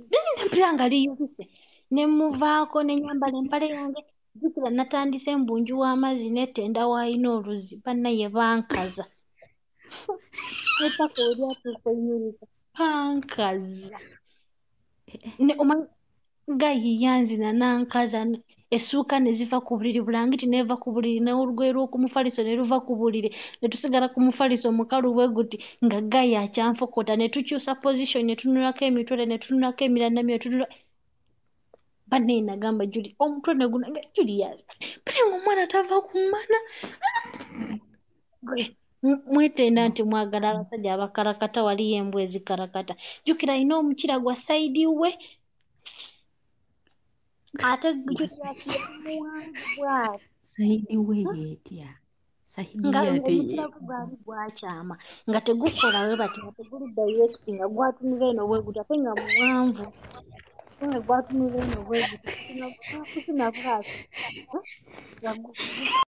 Mpiranga liyubise ne muvaako ne nyambala empale yange jjukira natandise embunju w'amazzi n'ettenda w'ayina oluzi bannaye bankaza nettaka olyatuuka enyirika bankaza gayiyanzina nankaza essuuka ne ziva ku buliri bulangiti neeva ku buliri n'olugoye lw'okumufaliso ne luva ku buliri ne tusigala ku mufaliso mukalu bwe guti nga gayi akyanfokota ne tukyusa position ne tunulako emitwele ne tunulako emirandamiro banne nagamba Juli omutwe ne gunange Julius bale ng'omwana tava ku mana mwetenda nti mwagala abasajja abakarakata waliyo embwa ezikarakata jjukira alina omukira gwa sayidi we ate Julius sayidi we yeetya sayidi nga ye ate omukira gwe gwali gwakyama nga tegukola we bati nga teguli direct nga gwatunula eno bwe guti ate nga muwanvu nga gwatunula eno bwe guti nga gwakusina bwaki